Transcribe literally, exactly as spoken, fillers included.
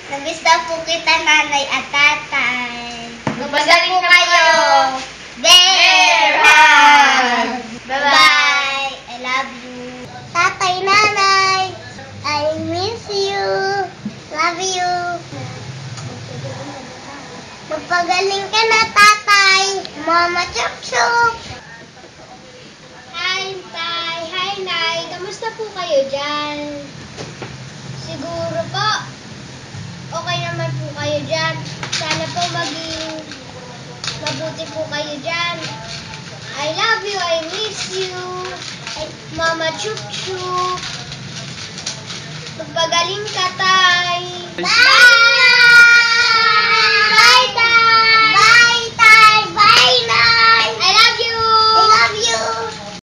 Namiss na po kita, nanay at tatay. Magpagaling po kayo. Bear hug! Bye-bye! I love you. Tatay, nanay, I miss you. Love you. Magpagaling ka na, tatay. Mama Chuk-Chuk. Hi, tay. Hi, nay. Kamusta po kayo dyan? Siguro po, okay naman po kayo dyan. Sana po maging mabuti po kayo dyan. I love you. I miss you. Ay, Mama Chuk-Chuk. Magpagaling ka, tay. Bye!